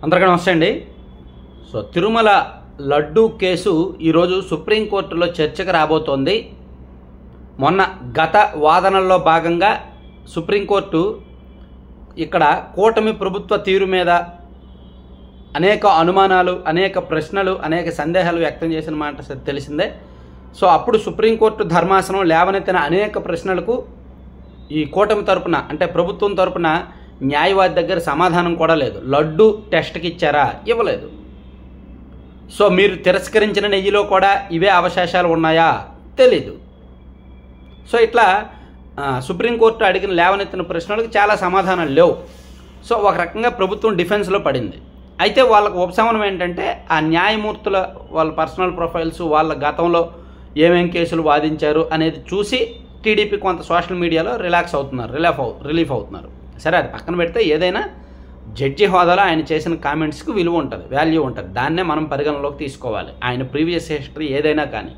అందరికీ నమస్తే అండి. తిరుమల లడ్డు కేసు ఈరోజు సుప్రీంకోర్టులో చర్చకు రాబోతోంది. మొన్న గత వాదనల్లో భాగంగా సుప్రీంకోర్టు ఇక్కడ కూటమి ప్రభుత్వ తీరు మీద అనేక అనుమానాలు, అనేక ప్రశ్నలు, అనేక సందేహాలు వ్యక్తం చేసిన మాట తెలిసిందే. అప్పుడు సుప్రీంకోర్టు ధర్మాసనం లేవనెత్తిన అనేక ప్రశ్నలకు ఈ కూటమి తరపున అంటే ప్రభుత్వం తరపున న్యాయవాది దగ్గర సమాధానం కూడా లేదు. లడ్డు టెస్ట్కి ఇచ్చారా? ఇవ్వలేదు. మీరు తిరస్కరించిన నెయ్యిలో కూడా ఇవే అవశేషాలు ఉన్నాయా? తెలీదు. ఇట్లా సుప్రీంకోర్టు అడిగిన లేవనెత్తిన ప్రశ్నలకు చాలా సమాధానాలు లేవు. ఒక రకంగా ప్రభుత్వం డిఫెన్స్లో పడింది. అయితే వాళ్ళకు ఉపశమనం ఏంటంటే ఆ న్యాయమూర్తుల వాళ్ళ పర్సనల్ ప్రొఫైల్స్, వాళ్ళ గతంలో ఏమేం కేసులు వాదించారు అనేది చూసి టీడీపీ కొంత సోషల్ మీడియాలో రిలీఫ్ అవుతున్నారు. సరే, అది పక్కన పెడితే ఏదైనా జడ్జి హోదాలో ఆయన చేసిన కామెంట్స్కి విలువ ఉంటుంది, వాల్యూ ఉంటుంది. దాన్నే మనం పరిగణలోకి తీసుకోవాలి, ఆయన ప్రీవియస్ హిస్టరీ ఏదైనా కానీ.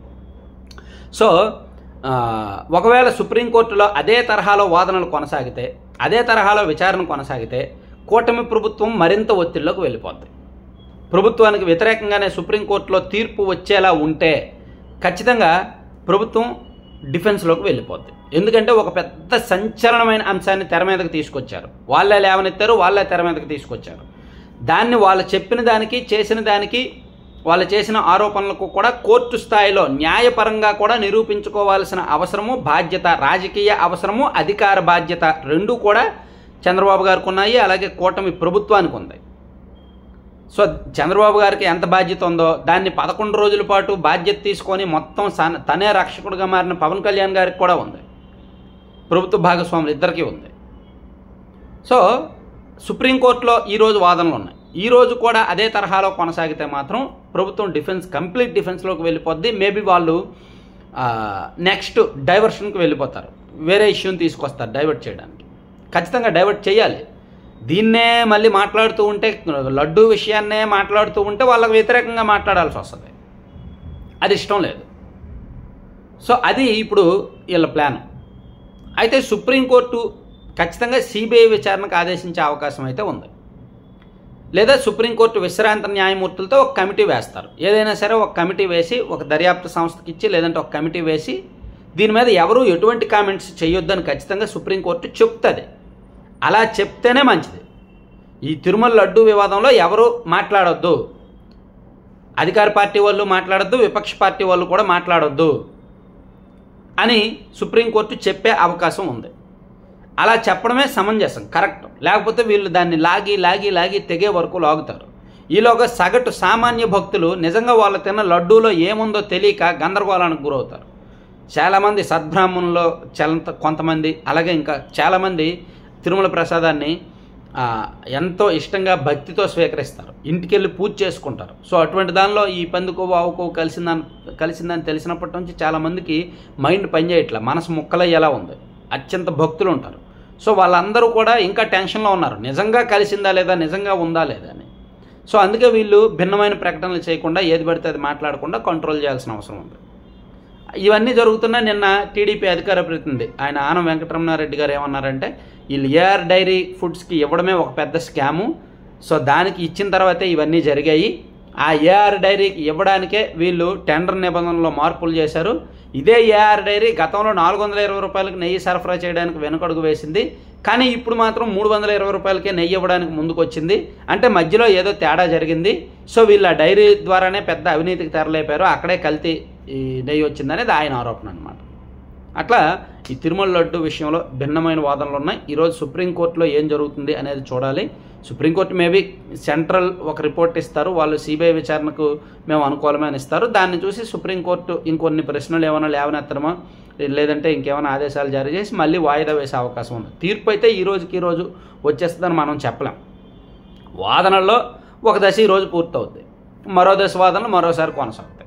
ఒకవేళ సుప్రీంకోర్టులో అదే తరహాలో వాదనలు కొనసాగితే, అదే తరహాలో విచారణ కొనసాగితే కూటమి ప్రభుత్వం మరింత ఒత్తిడిలోకి వెళ్ళిపోద్ది. ప్రభుత్వానికి వ్యతిరేకంగానే సుప్రీంకోర్టులో తీర్పు వచ్చేలా ఉంటే ఖచ్చితంగా ప్రభుత్వం డిఫెన్స్లోకి వెళ్ళిపోద్ది. ఎందుకంటే ఒక పెద్ద సంచలనమైన అంశాన్ని తెర మీదకి తీసుకొచ్చారు. వాళ్ళే లేవనెత్తారు, వాళ్ళే తెర మీదకి తీసుకొచ్చారు. దాన్ని వాళ్ళు చెప్పిన దానికి, చేసిన దానికి, వాళ్ళు చేసిన ఆరోపణలకు కూడా కోర్టు స్థాయిలో న్యాయపరంగా కూడా నిరూపించుకోవాల్సిన అవసరము, బాధ్యత, రాజకీయ అవసరము, అధికార బాధ్యత రెండూ కూడా చంద్రబాబు గారికి ఉన్నాయి, అలాగే కూటమి ప్రభుత్వానికి ఉంది. చంద్రబాబు గారికి ఎంత బాధ్యత ఉందో దాన్ని 11 రోజుల పాటు బాధ్యత తీసుకొని మొత్తం తనే రక్షకుడిగా మారిన పవన్ కళ్యాణ్ గారికి కూడా ఉంది. ప్రభుత్వ భాగస్వాములు ఇద్దరికీ ఉంది. సుప్రీంకోర్టులో ఈరోజు వాదనలు ఉన్నాయి. ఈరోజు కూడా అదే తరహాలో కొనసాగితే మాత్రం ప్రభుత్వం కంప్లీట్ డిఫెన్స్లోకి వెళ్ళిపోద్ది. మేబీ వాళ్ళు నెక్స్ట్ డైవర్షన్కి వెళ్ళిపోతారు, వేరే ఇష్యూని తీసుకొస్తారు డైవర్ట్ చేయడానికి. ఖచ్చితంగా డైవర్ట్ చేయాలి. దీన్నే మళ్ళీ మాట్లాడుతూ ఉంటే, లడ్డూ విషయాన్నే మాట్లాడుతూ ఉంటే వాళ్ళకు వ్యతిరేకంగా మాట్లాడాల్సి వస్తుంది. అది ఇష్టం లేదు. అది ఇప్పుడు వీళ్ళ ప్లాన్. అయితే సుప్రీంకోర్టు ఖచ్చితంగా సిబిఐ విచారణకు ఆదేశించే అవకాశం అయితే ఉంది. లేదా సుప్రీంకోర్టు విశ్రాంత న్యాయమూర్తులతో ఒక కమిటీ వేస్తారు. ఏదైనా సరే ఒక కమిటీ వేసి, ఒక దర్యాప్తు సంస్థకి ఇచ్చి, లేదంటే ఒక కమిటీ వేసి దీని మీద ఎవరు ఎటువంటి కామెంట్స్ చేయొద్దని ఖచ్చితంగా సుప్రీంకోర్టు చెప్తుంది. అలా చెప్తేనే మంచిది. ఈ తిరుమల లడ్డు వివాదంలో ఎవరు మాట్లాడొద్దు, అధికార పార్టీ వాళ్ళు మాట్లాడొద్దు, విపక్ష పార్టీ వాళ్ళు కూడా మాట్లాడొద్దు అని సుప్రీంకోర్టు చెప్పే అవకాశం ఉంది. అలా చెప్పడమే సమంజసం, కరెక్ట్. లేకపోతే వీళ్ళు దాన్ని లాగి తెగే వరకు లాగుతారు. ఈలోగా సగటు సామాన్య భక్తులు నిజంగా వాళ్ళు తిన్న లడ్డూలో ఏముందో తెలియక గందరగోళానికి గురవుతారు. చాలామంది సద్బ్రాహ్మణుల్లో కొంతమంది, అలాగే ఇంకా చాలామంది తిరుమల ప్రసాదాన్ని ఎంతో ఇష్టంగా భక్తితో స్వీకరిస్తారు, ఇంటికెళ్ళి పూజ చేసుకుంటారు. అటువంటి దానిలో ఈ పందుకో ఆవుకో కలిసిందని తెలిసినప్పటి నుంచి చాలామందికి మైండ్ పనిచేయట్లా, మనసు ముక్కలయ్యేలా ఉంది. అత్యంత భక్తులు ఉంటారు. వాళ్ళందరూ కూడా ఇంకా టెన్షన్లో ఉన్నారు, నిజంగా కలిసిందా లేదా, నిజంగా ఉందా లేదా అని. అందుకే వీళ్ళు భిన్నమైన ప్రకటనలు చేయకుండా, ఏది పడితే అది మాట్లాడకుండా కంట్రోల్ చేయాల్సిన అవసరం ఉంది. ఇవన్నీ జరుగుతున్నా నిన్న టీడీపీ అధికార ప్రతినిధి ఆయన ఆనం వెంకటరమణారెడ్డి గారు ఏమన్నారంటే, వీళ్ళు ఏఆర్ డైరీ ఫుడ్స్కి ఇవ్వడమే ఒక పెద్ద స్కాము. దానికి ఇచ్చిన తర్వాతే ఇవన్నీ జరిగాయి. ఆ ఏఆర్ డైరీకి ఇవ్వడానికే వీళ్ళు టెండర్ నిబంధనలో మార్పులు చేశారు. ఇదే ఏఆర్ డైరీ గతంలో 420 రూపాయలకి నెయ్యి సరఫరా చేయడానికి వెనుకడుగు వేసింది. కానీ ఇప్పుడు మాత్రం 320 రూపాయలకే నెయ్యి ఇవ్వడానికి ముందుకు వచ్చింది. అంటే మధ్యలో ఏదో తేడా జరిగింది. వీళ్ళ డైరీ ద్వారానే పెద్ద అవినీతికి తెరలేపారు, అక్కడే కల్తీ ఈ నెయ్యి వచ్చిందనేది ఆయన ఆరోపణ అనమాట. అట్లా ఈ తిరుమల లడ్డు విషయంలో భిన్నమైన వాదనలు ఉన్నాయి. ఈరోజు సుప్రీంకోర్టులో ఏం జరుగుతుంది అనేది చూడాలి. సుప్రీంకోర్టు మేబీ సెంట్రల్ ఒక రిపోర్ట్ ఇస్తారు, వాళ్ళు సిబిఐ విచారణకు మేము అనుకూలమే అని ఇస్తారు. దాన్ని చూసి సుప్రీంకోర్టు ఇంకొన్ని ప్రశ్నలు ఏమైనా లేవనెత్తడమా, లేదంటే ఇంకేమైనా ఆదేశాలు జారీ చేసి మళ్ళీ వాయిదా వేసే అవకాశం ఉంది. తీర్పు అయితే ఈ రోజు వచ్చేస్తుందని మనం చెప్పలేం. వాదనల్లో ఒక దశ ఈరోజు పూర్తవుద్ది, మరో దశ వాదనలు మరోసారి కొనసాగుతాయి.